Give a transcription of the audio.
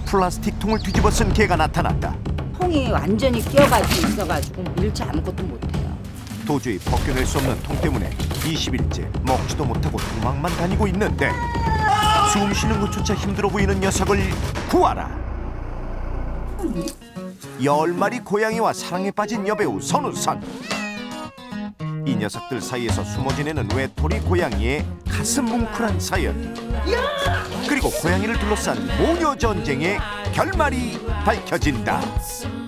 플라스틱 통을 뒤집어 쓴 개가 나타났다. 통이 완전히 끼어가지고 있어가지고 밀치 아무것도 못해요. 도저히 벗겨낼 수 없는 통 때문에 20일째 먹지도 못하고 도망만 다니고 있는데 숨 쉬는 것조차 힘들어 보이는 녀석을 구하라. 10마리 고양이와 사랑에 빠진 여배우 선우선. 이 녀석들 사이에서 숨어 지내는 외톨이 고양이의 가슴 뭉클한 사연, 그리고 고양이를 둘러싼 모녀 전쟁의 결말이 밝혀진다.